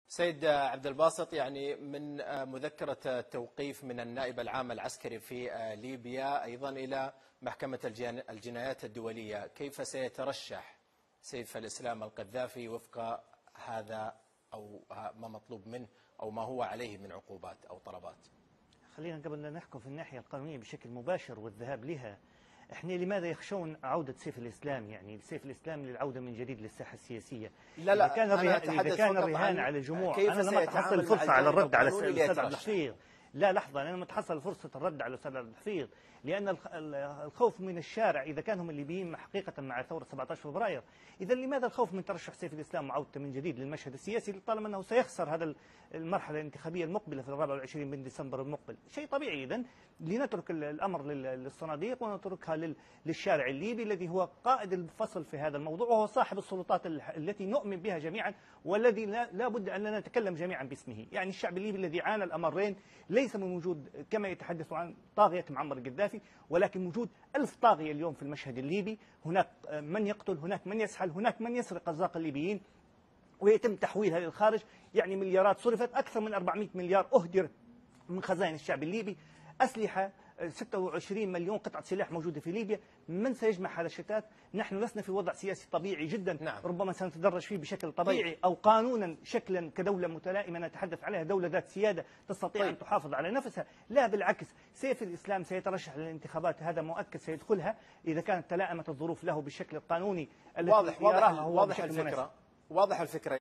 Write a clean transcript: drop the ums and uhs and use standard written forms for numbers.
سيد عبد الباسط، يعني من مذكرة توقيف من النائب العام العسكري في ليبيا أيضا إلى محكمة الجنايات الدولية، كيف سيترشح سيف الإسلام القذافي وفق هذا أو ما مطلوب منه أو ما هو عليه من عقوبات أو طلبات؟ خلينا قبل أن نحكم في الناحية القانونية بشكل مباشر والذهاب لها، احنا لماذا يخشون عودة سيف الإسلام؟ يعني سيف الإسلام للعودة من جديد للساحة السياسية. لا إذا كان الرهان على الجموع، أنا لما أتحصل فرصة على الرد على الأستاذ عبد الحفيظ. لا لحظة، أنا لما أتحصل فرصة الرد على الأستاذ عبد الحفيظ، لأن الخوف من الشارع إذا كان هم الليبيين حقيقة مع ثورة 17 فبراير، إذا لماذا الخوف من ترشح سيف الإسلام وعودته من جديد للمشهد السياسي طالما أنه سيخسر هذا المرحلة الانتخابية المقبلة في 24 من ديسمبر المقبل؟ شيء طبيعي. إذن لنترك الأمر للصناديق ونتركها للشارع الليبي الذي هو قائد الفصل في هذا الموضوع، وهو صاحب السلطات التي نؤمن بها جميعا والذي لا بد أننا نتكلم جميعا باسمه. يعني الشعب الليبي الذي عانى الأمرين، ليس من وجود كما يتحدث عن طاغية معمر القذافي، ولكن وجود 1000 طاغية اليوم في المشهد الليبي. هناك من يقتل، هناك من يسحل، هناك من يسرق أرزاق الليبيين ويتم تحويلها للخارج. يعني مليارات صرفت، أكثر من 400 مليار أهدر من خزائن الشعب الليبي. أسلحة، 26 مليون قطعة سلاح موجودة في ليبيا. من سيجمع هذا الشتات؟ نحن لسنا في وضع سياسي طبيعي جدا. نعم. ربما سنتدرج فيه بشكل طبيعي أو قانونا شكلا كدولة متلائمة نتحدث عليها، دولة ذات سيادة تستطيع أن تحافظ على نفسها. لا بالعكس، سيف الإسلام سيترشح للانتخابات، هذا مؤكد سيدخلها إذا كانت تلائمت الظروف له بالشكل القانوني الذي يراه هو بشكل مناسب. واضح الفكرة.